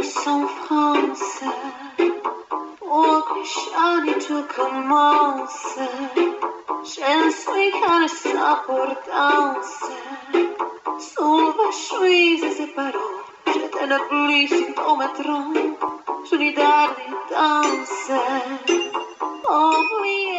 sans France, pour que l'année tout commence. Je ne suis qu'un importance. Solo je séparons. Je te ne plus symptomatron. Solidarité danse. Oublie